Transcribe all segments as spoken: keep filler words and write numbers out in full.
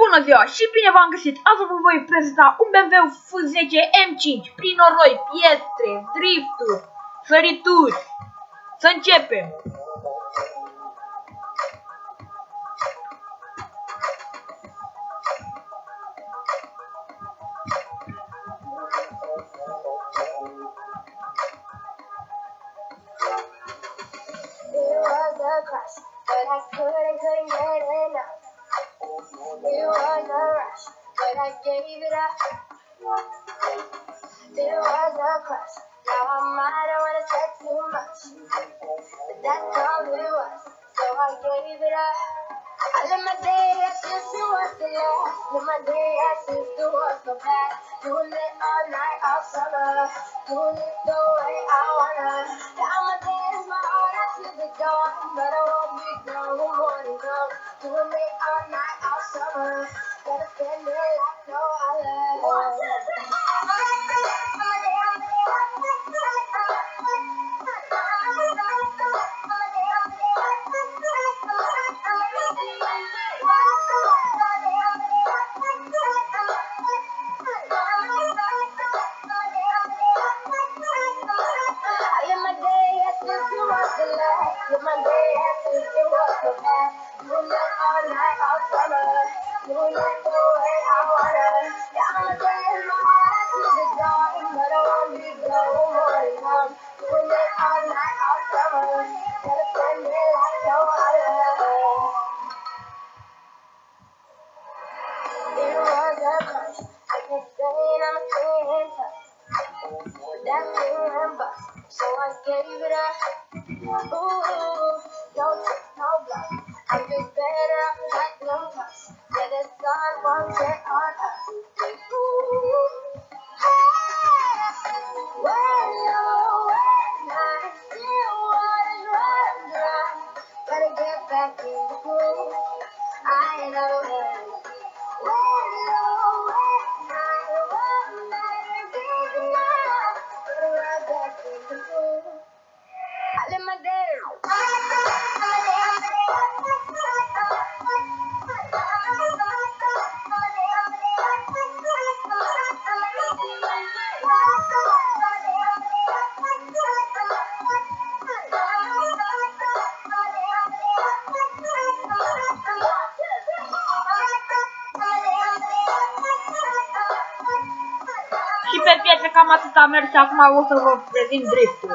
Bună ziua și bine v-am găsit! Azi vă voi prezenta un B M W F zece M cinci prin noroi, pietre, drifturi, sărituri. Să începem! But I couldn't, couldn't get enough. It was a rush, but I gave it up. There was a crush, now I might have wanna say too much, but that's all it was, so I gave it up. I live my day as if it was the last, live my day as if it was the past, doing it all night, all summer, doing it the way I wanna. Now my day is my heart out to the dawn, but I won't be gone when morning comes, doing it all night, all summer, gotta spend it like no other. My day as if it was the past, doing it all night, all summer, doing it the way I wanna. Yeah, my day is my heart to the dawn, but I won't be gone when morning comes, doing it all night, all summer, gotta spend it like no other. It was a crush, I kept saying I'm a staying touch, but that feeling bust, so I gave it up. Ooh, don't take no bluff. I'm just better off platinum plus. Yeah, the sun won't set on us. Ooh, hey, when you're when I still waters run dry, gotta get back in the groove. I know that. When you're when I run better deep now, gotta run back in the groove. I live my day. Și pe pietre cam atât a mers și acum o să vă prezint driftul.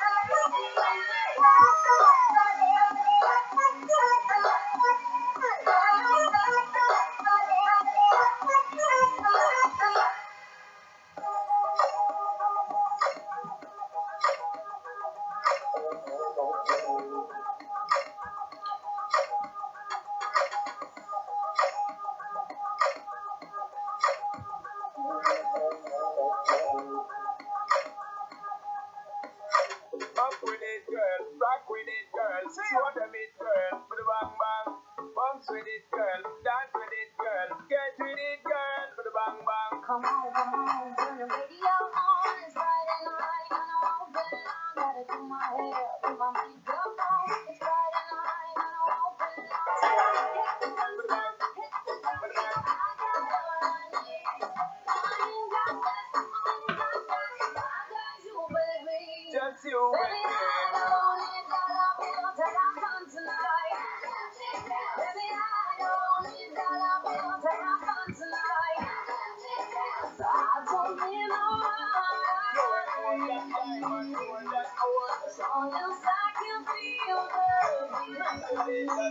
Up with it, girl. Rock with it, girl. Show them it, girl. With a bang bang. Bounce with it, girl. Dance with it, girl. Get with it, girl. With a bang bang. Come on, come on, turn the radio on. It's Friday night and I won't be long. Gotta do my hair, do my makeup on. It's Friday night and I won't be long. Hit the sun, sun, hit the sun. I got what I need. I ain't got less, I ain't got less. I got you, baby. Just you Baby, and I don't need dollar bills to have fun tonight. Baby, I don't need dollar bills to have fun tonight. So I don't need no money. As long as I can feel the beat. Turn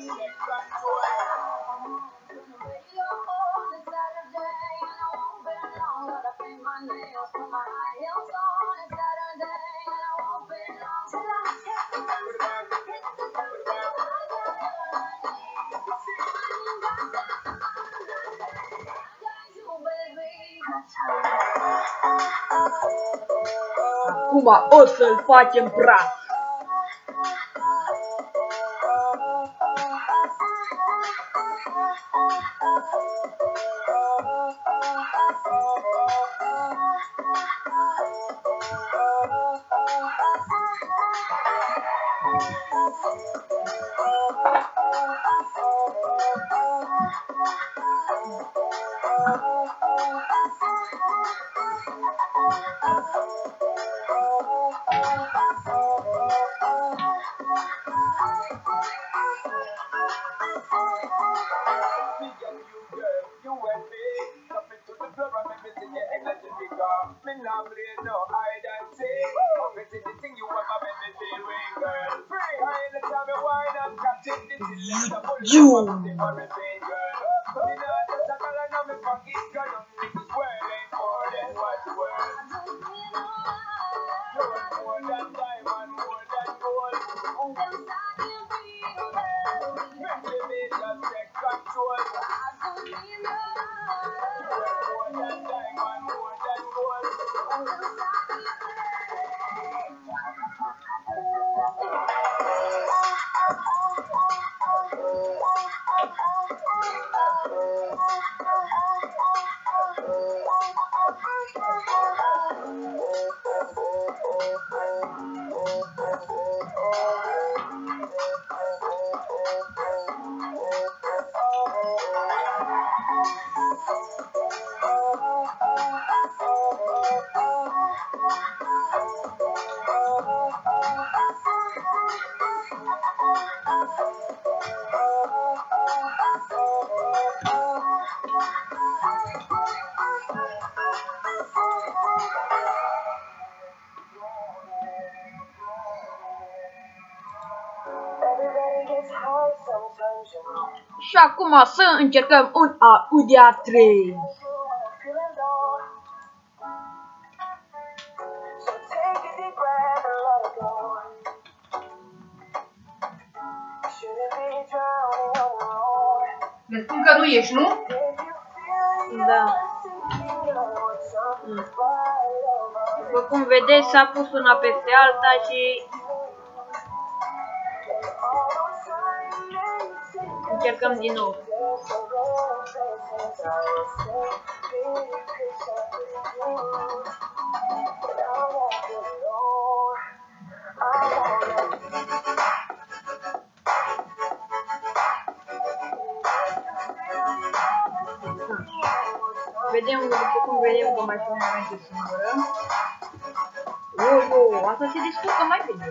the radio on, it's Saturday and I won't be long. Gotta paint my nails, put my high heels on. It's Saturday and I won't be long till I hit the sun, hit the sun. I got what I need. I ain't got that, I got you, baby. Acum o să-l facem praf. Zoom. Și acum să încercăm un Audi A trei. Le spun că nu ești, nu? Da. După cum vedeți, s-a pus una peste alta și încercăm din nou. Vedem, după cum vedem că mașina merge singură. Oh, oh, asta se descurcă mai bine.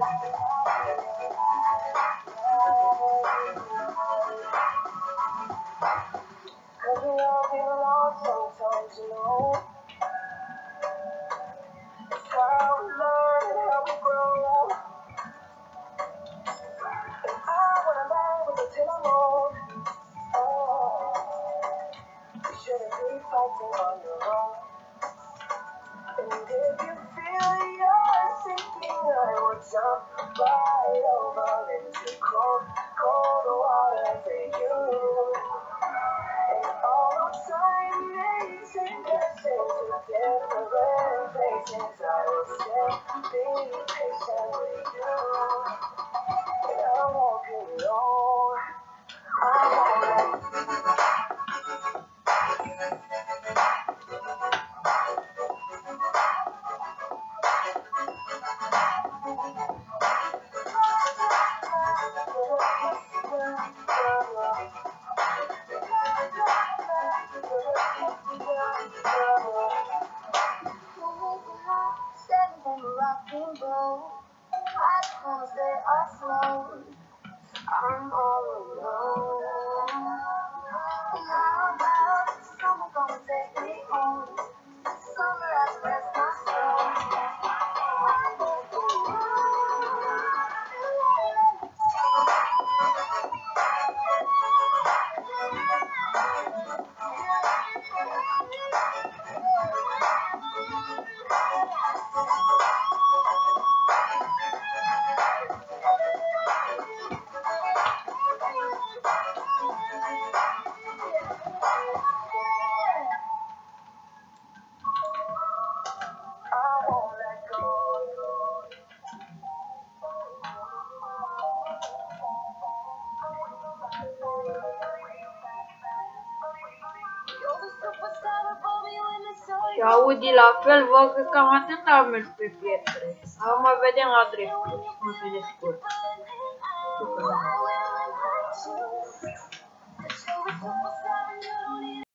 I'm all alone. How about someone gonna take me home? Somewhere I can rest my soul. Și Audi la fel, văd că cam atât am mers pe pietre. Acum vedem la dreptul, cum se descurcă.